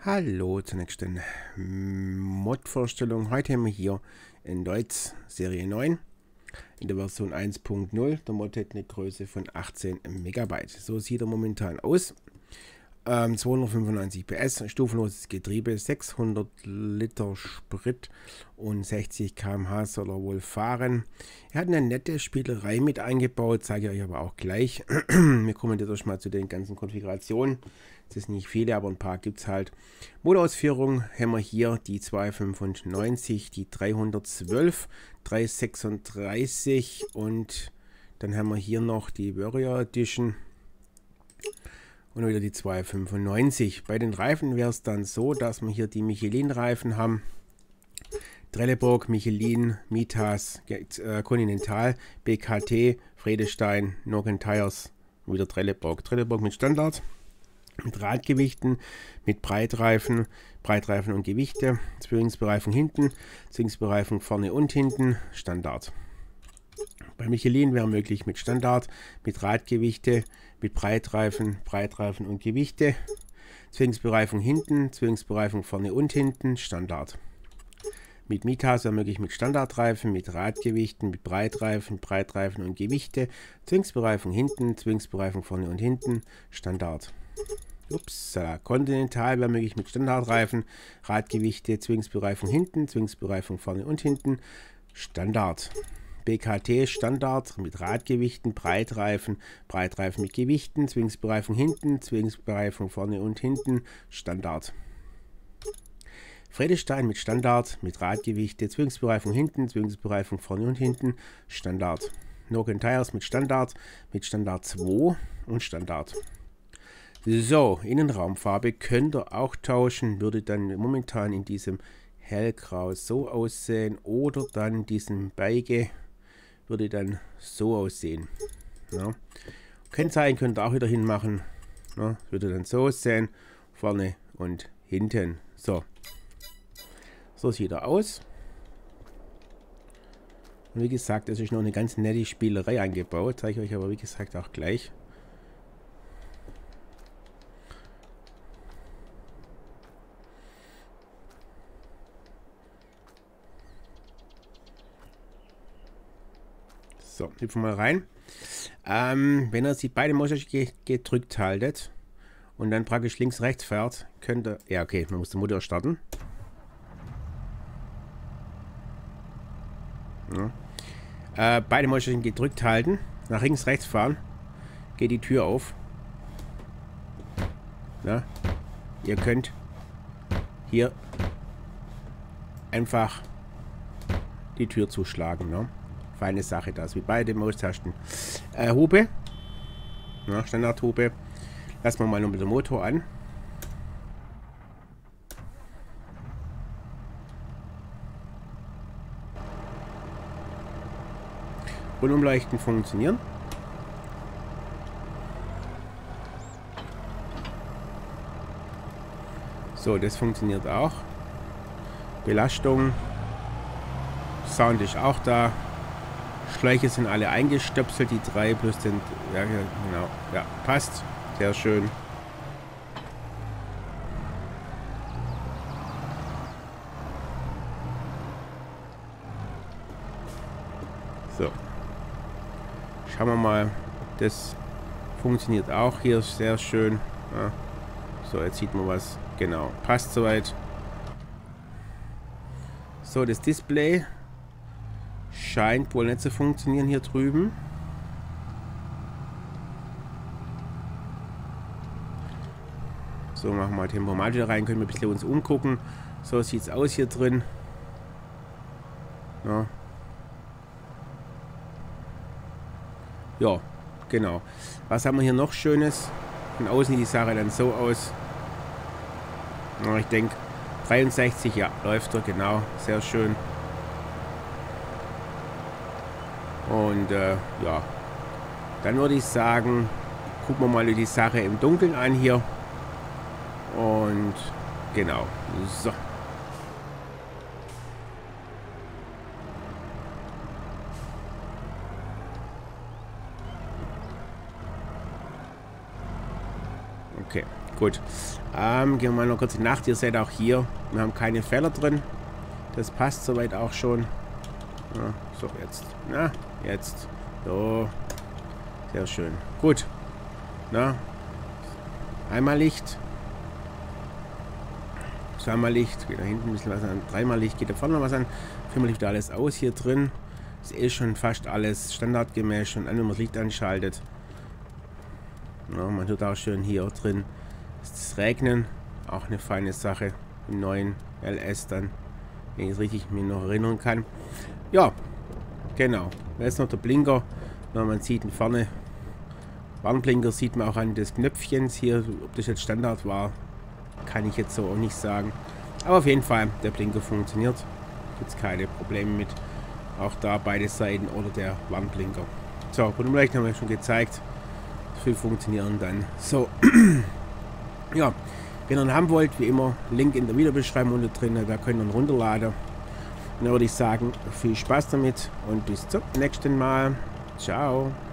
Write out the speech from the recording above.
Hallo zur nächsten Mod-Vorstellung. Heute haben wir hier in Deutsch Serie 9 in der Version 1.0. Der Mod hat eine Größe von 18 MB. So sieht er momentan aus. 295 PS, stufenloses Getriebe, 600 Liter Sprit und 60 km/h soll er wohl fahren. Er hat eine nette Spielerei mit eingebaut, zeige ich euch aber auch gleich. Wir kommen jetzt erstmal zu den ganzen Konfigurationen. Das sind nicht viele, aber ein paar gibt es halt. Motorausführung haben wir hier die 295, die 312, 336 und dann haben wir hier noch die Warrior Edition. Und wieder die 295. Bei den Reifen wäre es dann so, dass wir hier die Michelin-Reifen haben. Trelleborg, Michelin, Mitas, Continental, BKT, Vredestein, Nokian Tires, wieder Trelleborg. Trelleborg mit Standard, mit Radgewichten, mit Breitreifen und Gewichte, Zwillingsbereifung hinten, Zwillingsbereifung vorne und hinten, Standard. Bei Michelin wäre möglich mit Standard, mit Radgewichte, mit Breitreifen und Gewichte, Zwillingsbereifung hinten, Zwillingsbereifung vorne und hinten, Standard. Mit Mitas wäre möglich mit Standardreifen, mit Radgewichten, mit Breitreifen und Gewichte, Zwillingsbereifung hinten, Zwillingsbereifung vorne und hinten, Standard. Continental wäre möglich mit Standardreifen, Radgewichte, Zwillingsbereifung hinten, Zwillingsbereifung vorne und hinten, Standard. BKT Standard mit Radgewichten, Breitreifen mit Gewichten, Zwillingsbereifung hinten, Zwillingsbereifung vorne und hinten, Standard. Vredestein mit Standard, mit Radgewichte, Zwillingsbereifung hinten, Zwillingsbereifung vorne und hinten, Standard. Nokian Tires mit Standard 2 und Standard. So, Innenraumfarbe könnt ihr auch tauschen, würde dann momentan in diesem hellgrau so aussehen oder dann diesen Beige würde dann so aussehen. Ja. Kennzeichen könnt ihr auch wieder hinmachen. Ja, würde dann so aussehen, vorne und hinten. So sieht er aus. Und wie gesagt, es ist noch eine ganz nette Spielerei eingebaut. Zeige ich euch aber wie gesagt auch gleich. So, hüpfen wir mal rein. Wenn ihr sie beide Maustasten gedrückt haltet und dann praktisch links rechts fährt, könnt ihr... Ja, okay, man muss den Motor starten. Ja. Beide Maustasten gedrückt halten, nach links rechts fahren, geht die Tür auf. Ja. Ihr könnt hier einfach die Tür zuschlagen. Ne? Feine Sache das, wie beide Maustasten. Hupe. Ja, Standardhupe. Lassen wir mal noch mit dem Motor an. Rundumleuchten funktionieren. So, das funktioniert auch. Belastung. Sound ist auch da. Schläuche sind alle eingestöpselt, die 3 plus den... Ja, genau. Ja, passt. Sehr schön. So. Schauen wir mal. Das funktioniert auch hier sehr schön. Ja. So, jetzt sieht man was. Genau. Passt soweit. So, das Display scheint wohl nicht zu funktionieren hier drüben. So, machen wir mal Tempomat wieder rein, können wir ein bisschen uns umgucken. So sieht es aus hier drin. Ja. Ja, genau. Was haben wir hier noch Schönes? Von außen sieht die Sache dann so aus. Ja, ich denke 63, ja, läuft er, genau. Sehr schön. Und ja, dann würde ich sagen, gucken wir mal die Sache im Dunkeln an hier. Und genau, so. Okay, Gut. Gehen wir mal noch kurz in die Nacht. Ihr seht auch hier, wir haben keine Fehler drin. Das passt soweit auch schon. Ja, so, jetzt. Na, jetzt. So. Sehr schön. Gut. Na. Einmal Licht. Zweimal Licht. Geht da hinten ein bisschen was an. Dreimal Licht. Geht da vorne noch was an. Viermal Licht alles aus hier drin. Ist eh schon fast alles standardgemäß. Schon an, wenn man das Licht anschaltet. Ja, man hört auch schön hier drin das Regnen. Auch eine feine Sache. Im neuen LS dann. Wenn ich es richtig mir noch erinnern kann. Ja. Genau. Da ist noch der Blinker. Na, man sieht ihn vorne. Warnblinker sieht man auch an des Knöpfchens hier. Ob das jetzt Standard war, kann ich jetzt so auch nicht sagen. Aber auf jeden Fall, der Blinker funktioniert. Gibt es keine Probleme mit. Auch da beide Seiten oder der Warnblinker. So, Grundumleuchten haben wir schon gezeigt. Viel funktionieren dann. So. Ja, wenn ihr ihn haben wollt, wie immer, Link in der Videobeschreibung unten drin. Da könnt ihr ihn runterladen. Und dann würde ich sagen, viel Spaß damit und bis zum nächsten Mal. Ciao.